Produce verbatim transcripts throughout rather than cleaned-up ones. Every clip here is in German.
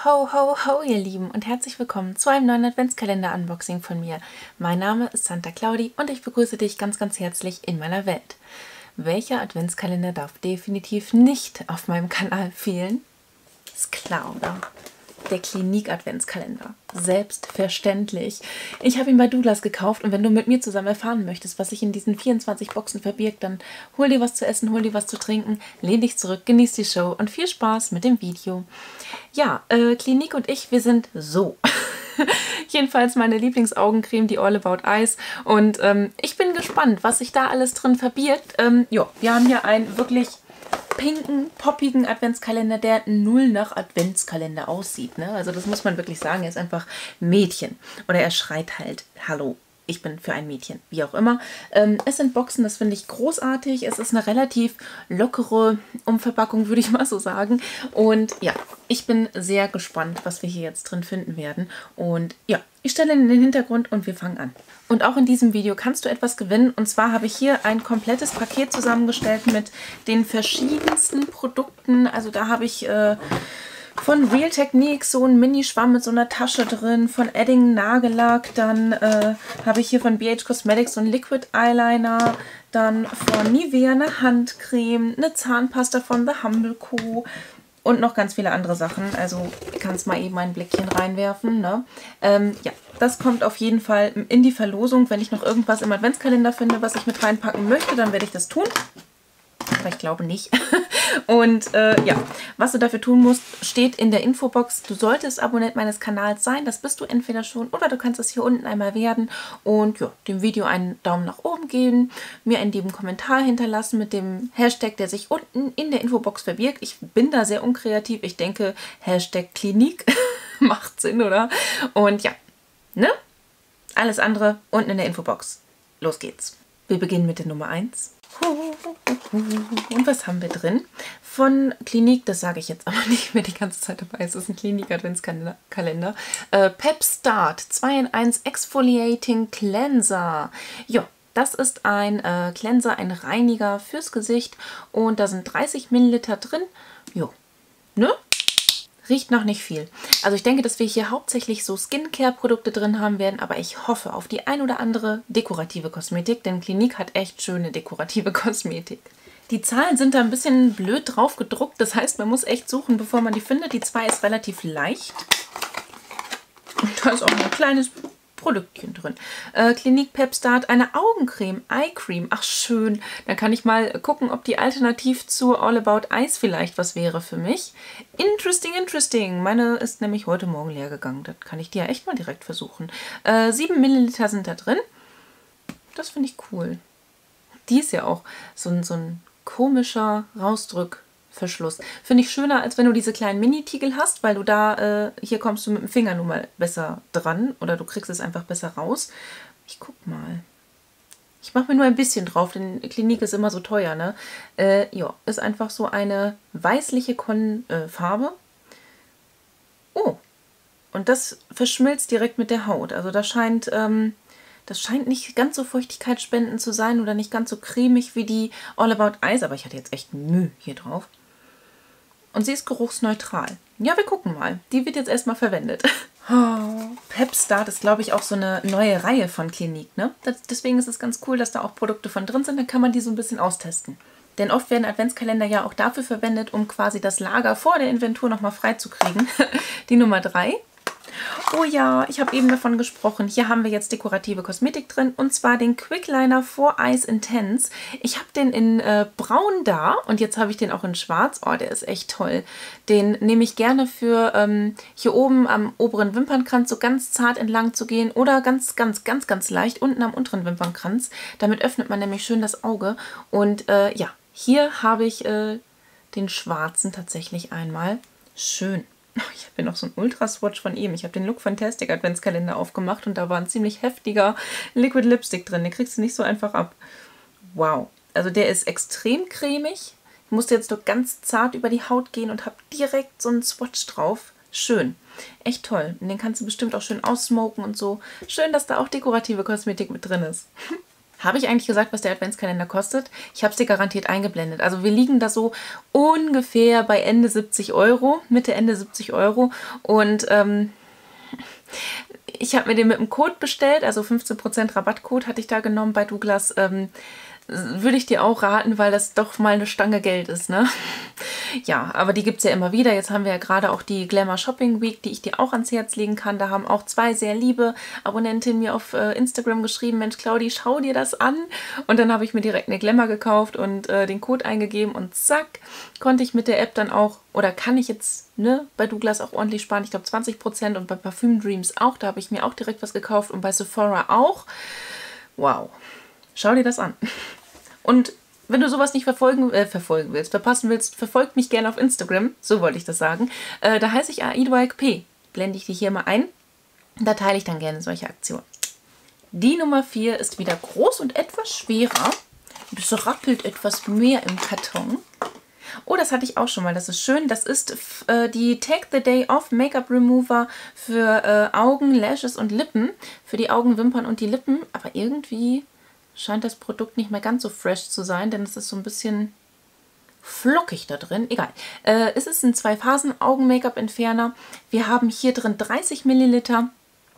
ho, ho, ho, ihr Lieben und herzlich willkommen zu einem neuen Adventskalender-Unboxing von mir. Mein Name ist Santa Claudi und ich begrüße dich ganz, ganz herzlich in meiner Welt. Welcher Adventskalender darf definitiv nicht auf meinem Kanal fehlen? Ist klar, oder? Der Clinique-Adventskalender. Selbstverständlich. Ich habe ihn bei Douglas gekauft und wenn du mit mir zusammen erfahren möchtest, was sich in diesen vierundzwanzig Boxen verbirgt, dann hol dir was zu essen, hol dir was zu trinken, lehn dich zurück, genieß die Show und viel Spaß mit dem Video. Ja, äh, Clinique und ich, wir sind so. Jedenfalls meine Lieblingsaugencreme, die All About Eyes. Und ähm, ich bin gespannt, was sich da alles drin verbirgt. Ähm, ja, wir haben hier einen wirklich pinken, poppigen Adventskalender, der null nach Adventskalender aussieht. Ne? Also das muss man wirklich sagen, er ist einfach Mädchen. Oder er schreit halt, hallo, ich bin für ein Mädchen, wie auch immer. Ähm, es sind Boxen, das finde ich großartig. Es ist eine relativ lockere Umverpackung, würde ich mal so sagen. Und ja, ich bin sehr gespannt, was wir hier jetzt drin finden werden. Und ja, ich stelle ihn in den Hintergrund und wir fangen an. Und auch in diesem Video kannst du etwas gewinnen. Und zwar habe ich hier ein komplettes Paket zusammengestellt mit den verschiedensten Produkten. Also da habe ich äh, von Real Technique so einen Mini-Schwamm mit so einer Tasche drin, von Edding Nagellack, dann äh, habe ich hier von B H Cosmetics so einen Liquid Eyeliner, dann von Nivea eine Handcreme, eine Zahnpasta von The Humble Co. und noch ganz viele andere Sachen. Also ich kann es mal eben ein Blickchen reinwerfen. Ne? Ähm, ja, das kommt auf jeden Fall in die Verlosung. Wenn ich noch irgendwas im Adventskalender finde, was ich mit reinpacken möchte, dann werde ich das tun. Aber ich glaube nicht. Und äh, ja, was du dafür tun musst, steht in der Infobox. Du solltest Abonnent meines Kanals sein. Das bist du entweder schon oder du kannst es hier unten einmal werden. Und ja, dem Video einen Daumen nach oben geben, mir einen lieben Kommentar hinterlassen mit dem Hashtag, der sich unten in der Infobox verbirgt. Ich bin da sehr unkreativ. Ich denke, Hashtag Clinique macht Sinn, oder? Und ja, ne? Alles andere unten in der Infobox. Los geht's. Wir beginnen mit der Nummer eins. Und was haben wir drin? Von Clinique, das sage ich jetzt aber nicht mehr die ganze Zeit dabei, es ist ein Clinique-Adventskalender. Äh, Pep Start zwei in eins Exfoliating Cleanser. Ja, das ist ein äh, Cleanser, ein Reiniger fürs Gesicht und da sind dreißig Milliliter drin. Jo, ne? Riecht noch nicht viel. Also ich denke, dass wir hier hauptsächlich so Skincare-Produkte drin haben werden, aber ich hoffe auf die ein oder andere dekorative Kosmetik, denn Clinique hat echt schöne dekorative Kosmetik. Die Zahlen sind da ein bisschen blöd drauf gedruckt, das heißt, man muss echt suchen, bevor man die findet. Die zwei ist relativ leicht. Und da ist auch ein kleines Produktchen drin. Äh, Clinique Pep Start, eine Augencreme, Eye Cream. Ach schön, dann kann ich mal gucken, ob die alternativ zu All About Eyes vielleicht was wäre für mich. Interesting, interesting. Meine ist nämlich heute Morgen leer gegangen. Das kann ich dir ja echt mal direkt versuchen. Äh, sieben Milliliter sind da drin. Das finde ich cool. Die ist ja auch so ein, so ein komischer Rausdrück. Verschluss. Finde ich schöner, als wenn du diese kleinen Mini-Tiegel hast, weil du da, äh, hier kommst du mit dem Finger nun mal besser dran oder du kriegst es einfach besser raus. Ich guck mal. Ich mache mir nur ein bisschen drauf, denn Clinique ist immer so teuer, ne? Äh, ja, ist einfach so eine weißliche Kon äh, Farbe. Oh, und das verschmilzt direkt mit der Haut. Also das scheint, ähm, das scheint nicht ganz so feuchtigkeitsspendend zu sein oder nicht ganz so cremig wie die All About Eyes, aber ich hatte jetzt echt Mühe hier drauf. Und sie ist geruchsneutral. Ja, wir gucken mal. Die wird jetzt erstmal verwendet. Oh, Pep Start ist, glaube ich, auch so eine neue Reihe von Clinique, ne? Das, deswegen ist es ganz cool, dass da auch Produkte von drin sind. Dann kann man die so ein bisschen austesten. Denn oft werden Adventskalender ja auch dafür verwendet, um quasi das Lager vor der Inventur nochmal freizukriegen. Die Nummer drei. Oh ja, ich habe eben davon gesprochen. Hier haben wir jetzt dekorative Kosmetik drin und zwar den Quickliner for Eyes Intense. Ich habe den in äh, braun da und jetzt habe ich den auch in schwarz. Oh, der ist echt toll. Den nehme ich gerne für ähm, hier oben am oberen Wimpernkranz so ganz zart entlang zu gehen oder ganz, ganz, ganz, ganz leicht unten am unteren Wimpernkranz. Damit öffnet man nämlich schön das Auge und äh, ja, hier habe ich äh, den schwarzen tatsächlich einmal. Schön. Ich habe hier noch so einen Ultra-Swatch von ihm. Ich habe den Look Fantastic Adventskalender aufgemacht und da war ein ziemlich heftiger Liquid Lipstick drin. Den kriegst du nicht so einfach ab. Wow. Also der ist extrem cremig. Ich musste jetzt nur ganz zart über die Haut gehen und habe direkt so einen Swatch drauf. Schön. Echt toll. Und den kannst du bestimmt auch schön aussmoken und so. Schön, dass da auch dekorative Kosmetik mit drin ist. Habe ich eigentlich gesagt, was der Adventskalender kostet? Ich habe es dir garantiert eingeblendet. Also wir liegen da so ungefähr bei Ende siebzig Euro, Mitte, Ende siebzig Euro. Und ähm, ich habe mir den mit einem Code bestellt, also fünfzehn Prozent Rabattcode hatte ich da genommen bei Douglas. Ähm, würde ich dir auch raten, weil das doch mal eine Stange Geld ist, ne? Ja, aber die gibt es ja immer wieder. Jetzt haben wir ja gerade auch die Glamour Shopping Week, die ich dir auch ans Herz legen kann. Da haben auch zwei sehr liebe Abonnentinnen mir auf äh, Instagram geschrieben, Mensch Claudi, schau dir das an. Und dann habe ich mir direkt eine Glamour gekauft und äh, den Code eingegeben und zack, konnte ich mit der App dann auch, oder kann ich jetzt ne, bei Douglas auch ordentlich sparen. Ich glaube zwanzig Prozent und bei Parfüm Dreams auch. Da habe ich mir auch direkt was gekauft und bei Sephora auch. Wow, schau dir das an. Und wenn du sowas nicht verfolgen, äh, verfolgen willst, verpassen willst, verfolgt mich gerne auf Instagram, so wollte ich das sagen. Äh, da heiße ich aidoik, blende ich dich hier mal ein. Da teile ich dann gerne solche Aktionen. Die Nummer vier ist wieder groß und etwas schwerer. Das rappelt etwas mehr im Karton. Oh, das hatte ich auch schon mal, das ist schön. Das ist äh, die Take the Day Off Make-up Remover für äh, Augen, Lashes und Lippen. Für die Augen, Wimpern und die Lippen. Aber irgendwie scheint das Produkt nicht mehr ganz so fresh zu sein, denn es ist so ein bisschen flockig da drin. Egal. Äh, es ist ein Zwei-Phasen-Augen-Make-up-Entferner. Wir haben hier drin dreißig Milliliter.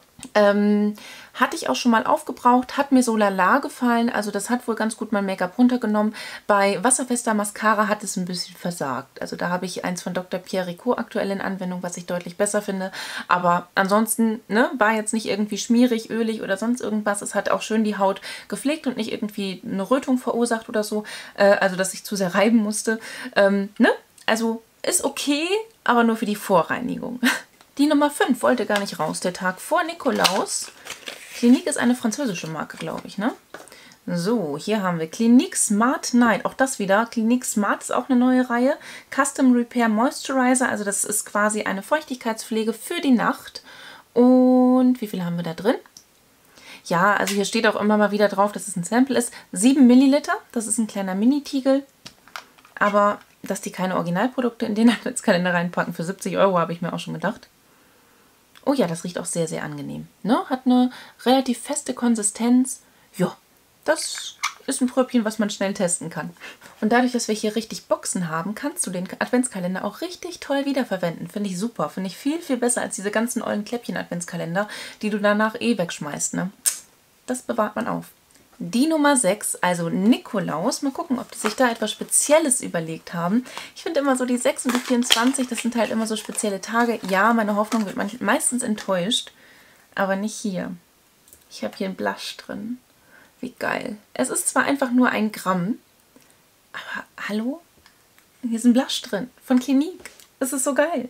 Ähm, hatte ich auch schon mal aufgebraucht, hat mir so lala gefallen, also das hat wohl ganz gut mein Make-up runtergenommen. Bei wasserfester Mascara hat es ein bisschen versagt, also da habe ich eins von Doktor Pierre Ricot aktuell in Anwendung, was ich deutlich besser finde, aber ansonsten ne, war jetzt nicht irgendwie schmierig, ölig oder sonst irgendwas. Es hat auch schön die Haut gepflegt und nicht irgendwie eine Rötung verursacht oder so, äh, also dass ich zu sehr reiben musste. Ähm, ne? Also ist okay, aber nur für die Vorreinigung. Die Nummer fünf wollte gar nicht raus, der Tag vor Nikolaus. Clinique ist eine französische Marke, glaube ich, ne? So, hier haben wir Clinique Smart Night. Auch das wieder. Clinique Smart ist auch eine neue Reihe. Custom Repair Moisturizer. Also das ist quasi eine Feuchtigkeitspflege für die Nacht. Und wie viel haben wir da drin? Ja, also hier steht auch immer mal wieder drauf, dass es ein Sample ist. sieben Milliliter. Das ist ein kleiner Mini-Tiegel. Aber dass die keine Originalprodukte in den Adventskalender reinpacken für siebzig Euro, habe ich mir auch schon gedacht. Oh ja, das riecht auch sehr, sehr angenehm. Ne? Hat eine relativ feste Konsistenz. Ja, das ist ein Pröbchen, was man schnell testen kann. Und dadurch, dass wir hier richtig Boxen haben, kannst du den Adventskalender auch richtig toll wiederverwenden. Finde ich super. Finde ich viel, viel besser als diese ganzen ollen Kläppchen-Adventskalender, die du danach eh wegschmeißt. Ne? Das bewahrt man auf. Die Nummer sechs, also Nikolaus. Mal gucken, ob die sich da etwas Spezielles überlegt haben. Ich finde immer so die sechs und die vierundzwanzig, das sind halt immer so spezielle Tage. Ja, meine Hoffnung wird meistens enttäuscht, aber nicht hier. Ich habe hier einen Blush drin. Wie geil. Es ist zwar einfach nur ein Gramm, aber hallo? Hier ist ein Blush drin von Clinique. Das ist so geil.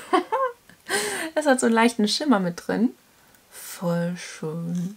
Es hat so einen leichten Schimmer mit drin. Voll schön.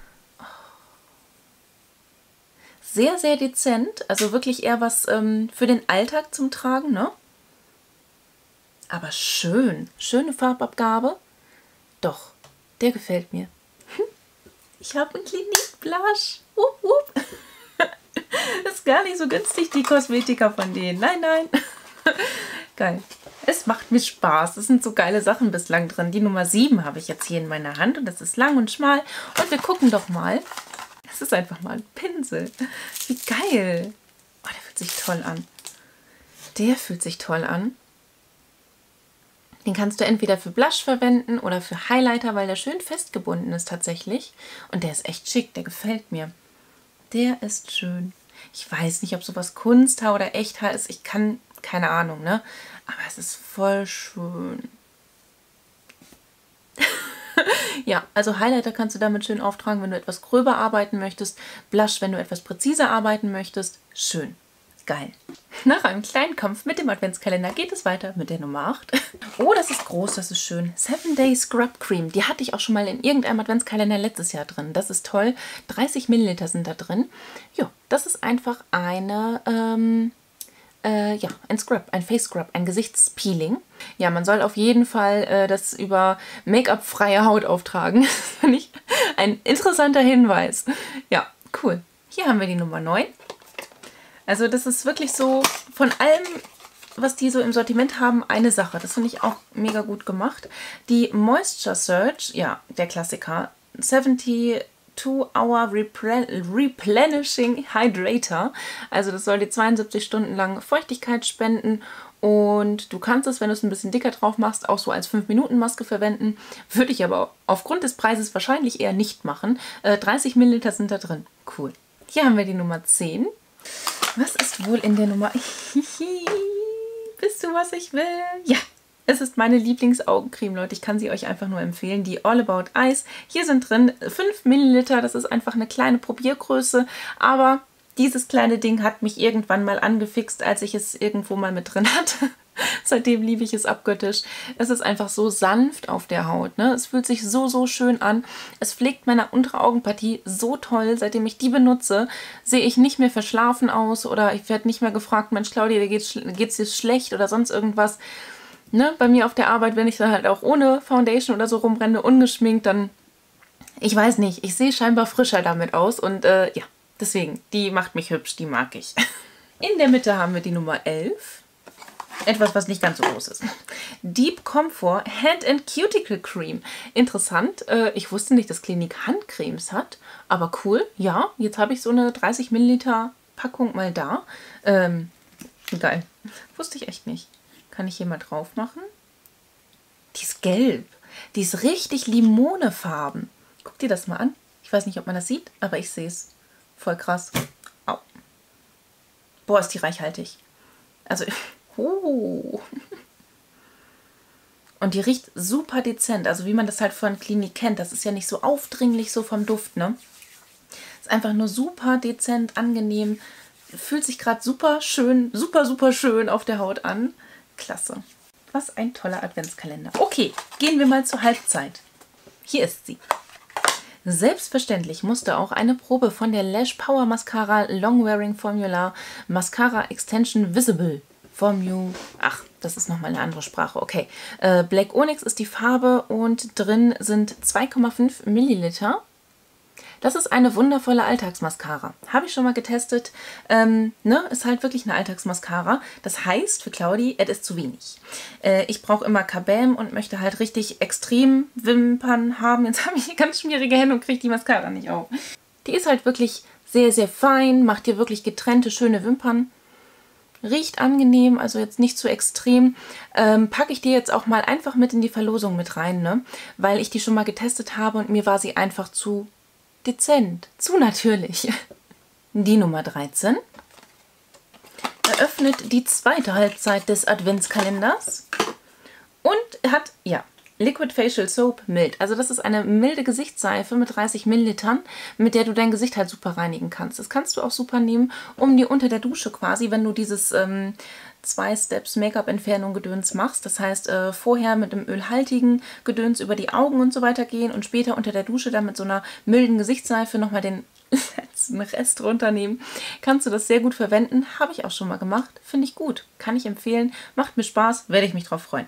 Sehr, sehr dezent. Also wirklich eher was ähm, für den Alltag zum Tragen, ne? Aber schön. Schöne Farbabgabe. Doch, der gefällt mir. Ich habe einen Clinique Blush. Wupp, wupp. Ist gar nicht so günstig, die Kosmetika von denen. Nein, nein. Geil. Es macht mir Spaß. Es sind so geile Sachen bislang drin. Die Nummer sieben habe ich jetzt hier in meiner Hand und das ist lang und schmal. Und wir gucken doch mal. Das ist einfach mal ein Pinsel. Wie geil. Oh, der fühlt sich toll an. Der fühlt sich toll an. Den kannst du entweder für Blush verwenden oder für Highlighter, weil der schön festgebunden ist tatsächlich. Und der ist echt schick, der gefällt mir. Der ist schön. Ich weiß nicht, ob sowas Kunsthaar oder Echthaar ist. Ich kann, keine Ahnung, ne? Aber es ist voll schön. Ja, also Highlighter kannst du damit schön auftragen, wenn du etwas gröber arbeiten möchtest. Blush, wenn du etwas präziser arbeiten möchtest. Schön. Geil. Nach einem kleinen Kampf mit dem Adventskalender geht es weiter mit der Nummer acht. Oh, das ist groß, das ist schön. seven day Scrub Cream. Die hatte ich auch schon mal in irgendeinem Adventskalender letztes Jahr drin. Das ist toll. dreißig Milliliter sind da drin. Ja, das ist einfach eine... Ähm, Äh, ja, ein Scrub, ein Face Scrub, ein Gesichtspeeling. Ja, man soll auf jeden Fall äh, das über Make-up-freie Haut auftragen. Das finde ich ein interessanter Hinweis. Ja, cool. Hier haben wir die Nummer neun. Also das ist wirklich so von allem, was die so im Sortiment haben, eine Sache. Das finde ich auch mega gut gemacht. Die Moisture Surge, ja, der Klassiker. siebzig two hour Replenishing Hydrator. Also das soll dir zweiundsiebzig Stunden lang Feuchtigkeit spenden. Und du kannst es, wenn du es ein bisschen dicker drauf machst, auch so als fünf Minuten Maske verwenden. Würde ich aber aufgrund des Preises wahrscheinlich eher nicht machen. Äh, dreißig Milliliter sind da drin. Cool. Hier haben wir die Nummer zehn. Was ist wohl in der Nummer... Wisst du, was ich will? Ja, es ist meine Lieblingsaugencreme, Leute. Ich kann sie euch einfach nur empfehlen. Die All About Eyes. Hier sind drin fünf Milliliter. Das ist einfach eine kleine Probiergröße. Aber dieses kleine Ding hat mich irgendwann mal angefixt, als ich es irgendwo mal mit drin hatte. Seitdem liebe ich es abgöttisch. Es ist einfach so sanft auf der Haut, ne? Es fühlt sich so, so schön an. Es pflegt meine untere Augenpartie so toll. Seitdem ich die benutze, sehe ich nicht mehr verschlafen aus oder ich werde nicht mehr gefragt, Mensch, Claudia, dir geht's dir schlecht oder sonst irgendwas. Ne? Bei mir auf der Arbeit, wenn ich dann halt auch ohne Foundation oder so rumrenne, ungeschminkt, dann, ich weiß nicht, ich sehe scheinbar frischer damit aus und äh, ja, deswegen, die macht mich hübsch, die mag ich. In der Mitte haben wir die Nummer elf. Etwas, was nicht ganz so groß ist. Deep Comfort Hand and Cuticle Cream. Interessant. Äh, ich wusste nicht, dass Clinique Handcremes hat. Aber cool. Ja, jetzt habe ich so eine dreißig Milliliter Packung mal da. Ähm, geil. Wusste ich echt nicht. Kann ich hier mal drauf machen? Die ist gelb. Die ist richtig Limonefarben. Guck dir das mal an. Ich weiß nicht, ob man das sieht, aber ich sehe es. Voll krass. Au. Boah, ist die reichhaltig. Also... Oh. Und die riecht super dezent, also wie man das halt von Clinique kennt. Das ist ja nicht so aufdringlich so vom Duft, ne? Ist einfach nur super dezent, angenehm. Fühlt sich gerade super schön, super, super schön auf der Haut an. Klasse. Was ein toller Adventskalender. Okay, gehen wir mal zur Halbzeit. Hier ist sie. Selbstverständlich musste auch eine Probe von der Lash Power Mascara Long Wearing Formula Mascara Extension Visible Formu, ach, das ist nochmal eine andere Sprache, okay. Äh, Black Onyx ist die Farbe und drin sind zwei Komma fünf Milliliter. Das ist eine wundervolle Alltagsmascara. Habe ich schon mal getestet. Ähm, ne, ist halt wirklich eine Alltagsmascara. Das heißt für Claudi, es ist zu wenig. Äh, ich brauche immer Kabam und möchte halt richtig extrem Wimpern haben. Jetzt habe ich ganz schmierige Hände und kriege die Mascara nicht auf. Die ist halt wirklich sehr, sehr fein, macht dir wirklich getrennte, schöne Wimpern. Riecht angenehm, also jetzt nicht zu extrem. Ähm, packe ich dir jetzt auch mal einfach mit in die Verlosung mit rein, ne? Weil ich die schon mal getestet habe und mir war sie einfach zu dezent, zu natürlich. Die Nummer dreizehn eröffnet die zweite Halbzeit des Adventskalenders und hat, ja, Liquid Facial Soap mild. Also das ist eine milde Gesichtsseife mit dreißig Millilitern, mit der du dein Gesicht halt super reinigen kannst. Das kannst du auch super nehmen, um dir unter der Dusche quasi, wenn du dieses ähm, zwei Steps Make-up-Entfernung Gedöns machst. Das heißt, äh, vorher mit einem ölhaltigen Gedöns über die Augen und so weiter gehen und später unter der Dusche dann mit so einer milden Gesichtsseife nochmal den letzten Rest runternehmen. Kannst du das sehr gut verwenden. Habe ich auch schon mal gemacht. Finde ich gut. Kann ich empfehlen. Macht mir Spaß. Werde ich mich drauf freuen.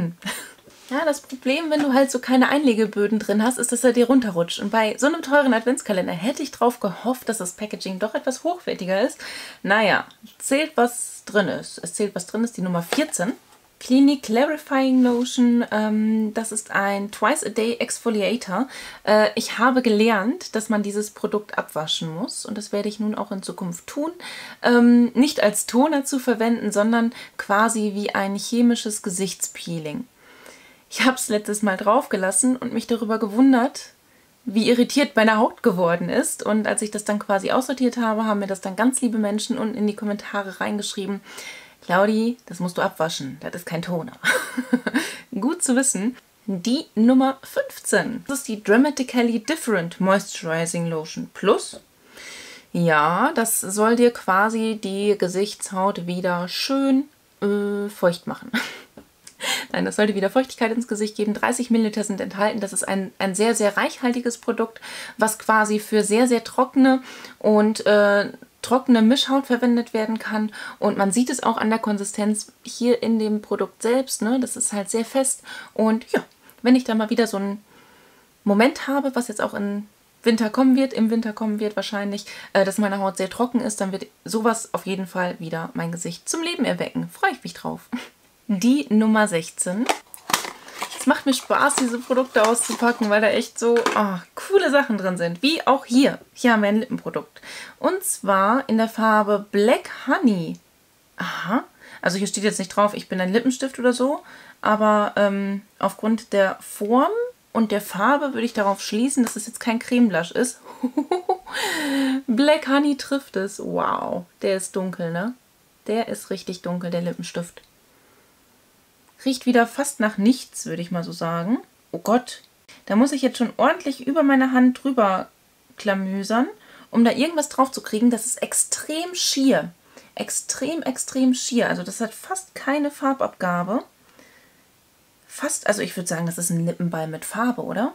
Ja, das Problem, wenn du halt so keine Einlegeböden drin hast, ist, dass er dir runterrutscht. Und bei so einem teuren Adventskalender hätte ich drauf gehofft, dass das Packaging doch etwas hochwertiger ist. Naja, zählt, was drin ist. Es zählt, was drin ist, die Nummer vierzehn. Clinique Clarifying Lotion. Ähm, das ist ein Twice-a-Day Exfoliator. Äh, ich habe gelernt, dass man dieses Produkt abwaschen muss. Und das werde ich nun auch in Zukunft tun. Ähm, nicht als Toner zu verwenden, sondern quasi wie ein chemisches Gesichtspeeling. Ich habe es letztes Mal draufgelassen und mich darüber gewundert, wie irritiert meine Haut geworden ist. Und als ich das dann quasi aussortiert habe, haben mir das dann ganz liebe Menschen unten in die Kommentare reingeschrieben, Claudi, das musst du abwaschen, das ist kein Toner. Gut zu wissen. Die Nummer fünfzehn. Das ist die Dramatically Different Moisturizing Lotion Plus. Ja, das soll dir quasi die Gesichtshaut wieder schön äh, feucht machen. Nein, das sollte wieder Feuchtigkeit ins Gesicht geben. dreißig Milliliter sind enthalten. Das ist ein, ein sehr, sehr reichhaltiges Produkt, was quasi für sehr, sehr trockene und äh, trockene Mischhaut verwendet werden kann. Und man sieht es auch an der Konsistenz hier in dem Produkt selbst. Ne? Das ist halt sehr fest. Und ja, wenn ich da mal wieder so einen Moment habe, was jetzt auch im Winter kommen wird, im Winter kommen wird wahrscheinlich, äh, dass meine Haut sehr trocken ist, dann wird sowas auf jeden Fall wieder mein Gesicht zum Leben erwecken. Freue ich mich drauf. Die Nummer sechzehn. Es macht mir Spaß, diese Produkte auszupacken, weil da echt so oh, coole Sachen drin sind, wie auch hier. Hier haben wir ein Lippenprodukt. Und zwar in der Farbe Black Honey. Aha. Also hier steht jetzt nicht drauf, ich bin ein Lippenstift oder so, aber ähm, aufgrund der Form und der Farbe würde ich darauf schließen, dass es jetzt kein Cremeblush ist. Black Honey trifft es. Wow, der ist dunkel, ne? Der ist richtig dunkel, der Lippenstift. Riecht wieder fast nach nichts, würde ich mal so sagen. Oh Gott, da muss ich jetzt schon ordentlich über meine Hand drüber klamüsern, um da irgendwas drauf zu kriegen. Das ist extrem schier. Extrem, extrem schier. Also das hat fast keine Farbabgabe. Fast, also ich würde sagen, das ist ein Lippenball mit Farbe, oder?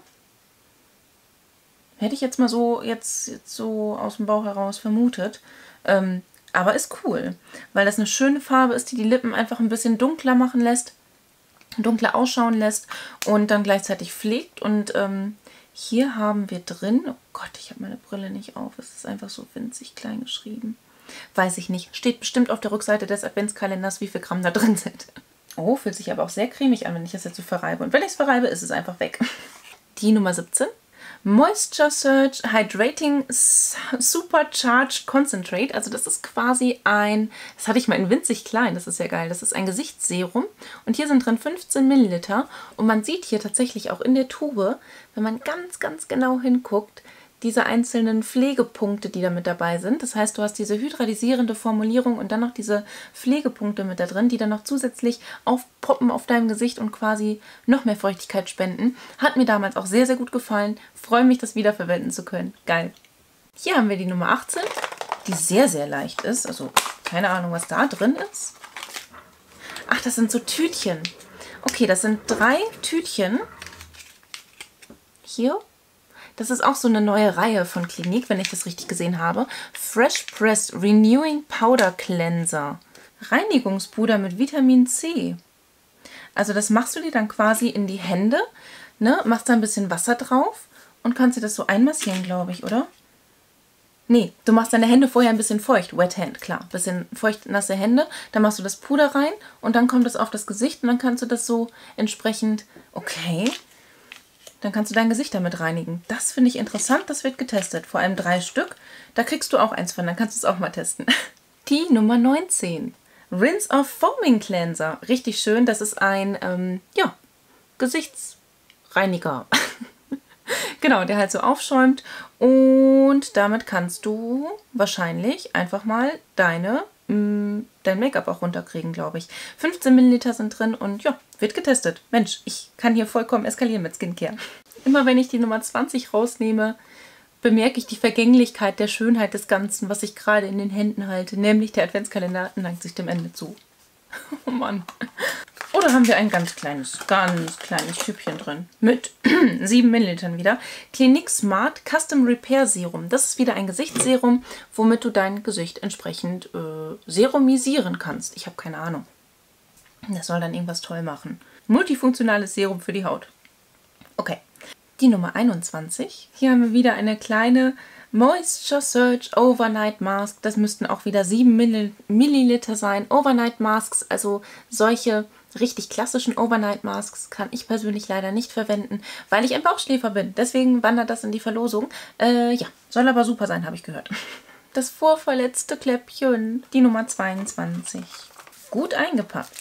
Hätte ich jetzt mal so, jetzt, jetzt so aus dem Bauch heraus vermutet. Ähm, aber ist cool, weil das eine schöne Farbe ist, die die Lippen einfach ein bisschen dunkler machen lässt, dunkler ausschauen lässt und dann gleichzeitig pflegt. Und ähm, hier haben wir drin, oh Gott, ich habe meine Brille nicht auf, es ist einfach so winzig klein geschrieben. Weiß ich nicht. Steht bestimmt auf der Rückseite des Adventskalenders, wie viel Gramm da drin sind. Oh, fühlt sich aber auch sehr cremig an, wenn ich das jetzt so verreibe. Und wenn ich es verreibe, ist es einfach weg. Die Nummer siebzehn. Moisture Surge Hydrating Supercharged Concentrate. Also das ist quasi ein, das hatte ich mal in winzig klein, das ist ja geil. Das ist ein Gesichtsserum und hier sind drin fünfzehn Milliliter. Und man sieht hier tatsächlich auch in der Tube, wenn man ganz, ganz genau hinguckt, diese einzelnen Pflegepunkte, die da mit dabei sind. Das heißt, du hast diese hydralisierende Formulierung und dann noch diese Pflegepunkte mit da drin, die dann noch zusätzlich aufpoppen auf deinem Gesicht und quasi noch mehr Feuchtigkeit spenden. Hat mir damals auch sehr, sehr gut gefallen. Freue mich, das wiederverwenden zu können. Geil. Hier haben wir die Nummer achtzehn, die sehr, sehr leicht ist. Also keine Ahnung, was da drin ist. Ach, das sind so Tütchen. Okay, das sind drei Tütchen. Hier. Das ist auch so eine neue Reihe von Clinique, wenn ich das richtig gesehen habe. Fresh Pressed Renewing Powder Cleanser. Reinigungspuder mit Vitamin C. Also das machst du dir dann quasi in die Hände, ne? Machst da ein bisschen Wasser drauf und kannst dir das so einmassieren, glaube ich, oder? Nee, du machst deine Hände vorher ein bisschen feucht. Wet Hand, klar. Bisschen feucht, nasse Hände. Dann machst du das Puder rein und dann kommt es auf das Gesicht und dann kannst du das so entsprechend... Okay... Dann kannst du dein Gesicht damit reinigen. Das finde ich interessant, das wird getestet. Vor allem drei Stück. Da kriegst du auch eins von, dann kannst du es auch mal testen. Die Nummer neunzehn. Rinse Off Foaming Cleanser. Richtig schön, das ist ein, ähm, ja, Gesichtsreiniger. Genau, der halt so aufschäumt. Und damit kannst du wahrscheinlich einfach mal deine, mh, dein Make-up auch runterkriegen, glaube ich. fünfzehn Milliliter sind drin und ja, wird getestet. Mensch, ich kann hier vollkommen eskalieren mit Skincare. Immer wenn ich die Nummer zwanzig rausnehme, bemerke ich die Vergänglichkeit der Schönheit des Ganzen, was ich gerade in den Händen halte. Nämlich der Adventskalender neigt sich dem Ende zu. Oh Mann. Oder haben wir ein ganz kleines, ganz kleines Tübchen drin. Mit sieben Millilitern wieder. Clinique Smart Custom Repair Serum. Das ist wieder ein Gesichtsserum, womit du dein Gesicht entsprechend äh, serumisieren kannst. Ich habe keine Ahnung. Das soll dann irgendwas toll machen. Multifunktionales Serum für die Haut. Okay. Die Nummer einundzwanzig. Hier haben wir wieder eine kleine Moisture Surge Overnight Mask. Das müssten auch wieder sieben Milliliter sein. Overnight Masks, also solche richtig klassischen Overnight Masks, kann ich persönlich leider nicht verwenden, weil ich ein Bauchschläfer bin. Deswegen wandert das in die Verlosung. Äh, ja, soll aber super sein, habe ich gehört. Das vorverletzte Kläppchen. Die Nummer zweiundzwanzig. Gut eingepackt.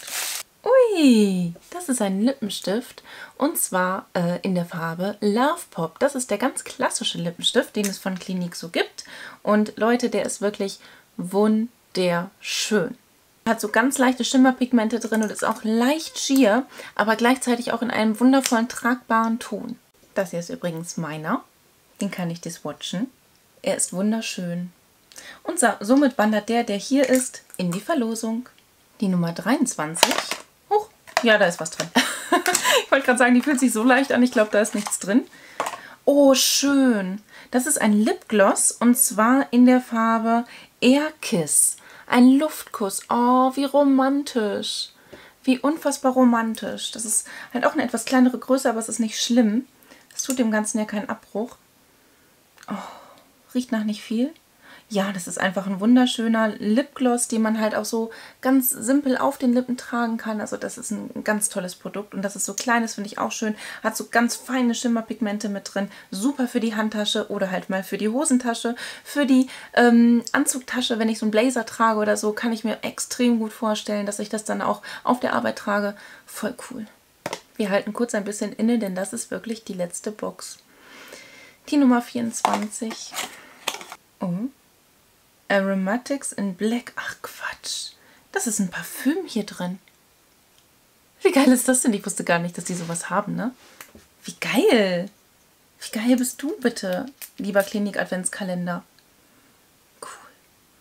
Ui, das ist ein Lippenstift und zwar äh, in der Farbe Love Pop. Das ist der ganz klassische Lippenstift, den es von Clinique so gibt. Und Leute, der ist wirklich wunderschön. Hat so ganz leichte Schimmerpigmente drin und ist auch leicht schier, aber gleichzeitig auch in einem wundervollen, tragbaren Ton. Das hier ist übrigens meiner. Den kann ich diswatchen. Er ist wunderschön. Und so, somit wandert der, der hier ist, in die Verlosung. Die Nummer dreiundzwanzig. Huch, ja, da ist was drin. Ich wollte gerade sagen, die fühlt sich so leicht an. Ich glaube, da ist nichts drin. Oh, schön. Das ist ein Lipgloss und zwar in der Farbe Air Kiss. Ein Luftkuss. Oh, wie romantisch. Wie unfassbar romantisch. Das ist halt auch eine etwas kleinere Größe, aber es ist nicht schlimm. Es tut dem Ganzen ja keinen Abbruch. Oh, riecht nach nicht viel. Ja, das ist einfach ein wunderschöner Lipgloss, den man halt auch so ganz simpel auf den Lippen tragen kann. Also das ist ein ganz tolles Produkt und das ist so klein, das finde ich auch schön. Hat so ganz feine Schimmerpigmente mit drin. Super für die Handtasche oder halt mal für die Hosentasche. Für die ähm, Anzugtasche, wenn ich so einen Blazer trage oder so, kann ich mir extrem gut vorstellen, dass ich das dann auch auf der Arbeit trage. Voll cool. Wir halten kurz ein bisschen inne, denn das ist wirklich die letzte Box. Die Nummer vierundzwanzig. Oh. Aromatics in Black. Ach Quatsch. Das ist ein Parfüm hier drin. Wie geil ist das denn? Ich wusste gar nicht, dass die sowas haben, ne? Wie geil. Wie geil bist du bitte, lieber Klinik-Adventskalender. Cool.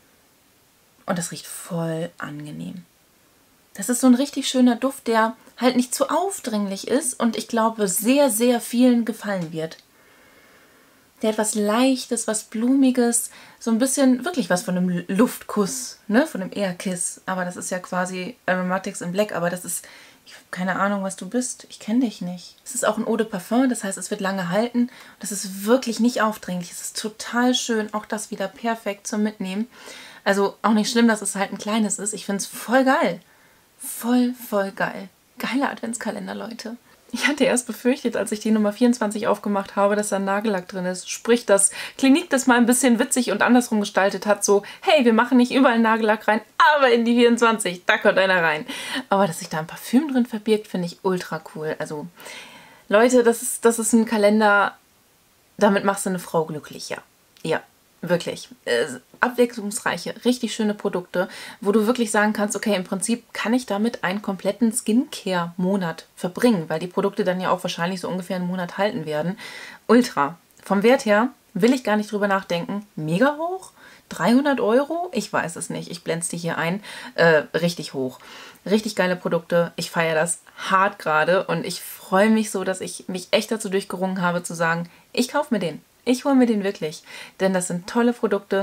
Und das riecht voll angenehm. Das ist so ein richtig schöner Duft, der halt nicht zu aufdringlich ist und ich glaube, sehr, sehr vielen gefallen wird. Der hat was Leichtes, was Blumiges, so ein bisschen wirklich was von einem Luftkuss, ne, von einem Airkiss. Aber das ist ja quasi Aromatics in Black, aber das ist, ich habe keine Ahnung, was du bist. Ich kenne dich nicht. Es ist auch ein Eau de Parfum, das heißt, es wird lange halten. Das ist wirklich nicht aufdringlich. Es ist total schön, auch das wieder perfekt zum Mitnehmen. Also auch nicht schlimm, dass es halt ein kleines ist. Ich finde es voll geil. Voll, voll geil. Geiler Adventskalender, Leute. Ich hatte erst befürchtet, als ich die Nummer vierundzwanzig aufgemacht habe, dass da ein Nagellack drin ist. Sprich, dass Clinique das mal ein bisschen witzig und andersrum gestaltet hat. So, hey, wir machen nicht überall Nagellack rein, aber in die vierundzwanzig, da kommt einer rein. Aber dass sich da ein Parfüm drin verbirgt, finde ich ultra cool. Also, Leute, das ist, das ist ein Kalender, damit machst du eine Frau glücklich, ja. Ja, wirklich. Äh, abwechslungsreiche, richtig schöne Produkte, wo du wirklich sagen kannst, okay, im Prinzip kann ich damit einen kompletten Skincare-Monat verbringen, weil die Produkte dann ja auch wahrscheinlich so ungefähr einen Monat halten werden. Ultra. Vom Wert her will ich gar nicht drüber nachdenken. Mega hoch? dreihundert Euro? Ich weiß es nicht. Ich blende es dir hier ein. Äh, richtig hoch. Richtig geile Produkte. Ich feiere das hart gerade und ich freue mich so, dass ich mich echt dazu durchgerungen habe, zu sagen, ich kaufe mir den. Ich hole mir den wirklich, denn das sind tolle Produkte.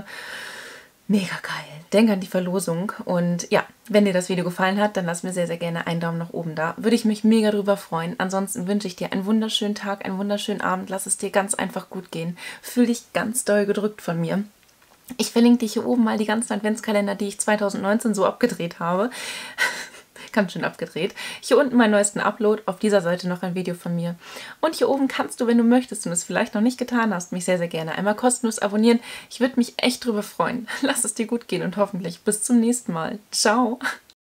Mega geil. Denk an die Verlosung. Und ja, wenn dir das Video gefallen hat, dann lass mir sehr, sehr gerne einen Daumen nach oben da. Würde ich mich mega drüber freuen. Ansonsten wünsche ich dir einen wunderschönen Tag, einen wunderschönen Abend. Lass es dir ganz einfach gut gehen. Fühl dich ganz doll gedrückt von mir. Ich verlinke dir hier oben mal die ganzen Adventskalender, die ich zweitausendneunzehn so abgedreht habe. Ganz schön abgedreht. Hier unten meinen neuesten Upload, auf dieser Seite noch ein Video von mir. Und hier oben kannst du, wenn du möchtest und es vielleicht noch nicht getan hast, mich sehr, sehr gerne einmal kostenlos abonnieren. Ich würde mich echt drüber freuen. Lass es dir gut gehen und hoffentlich bis zum nächsten Mal. Ciao!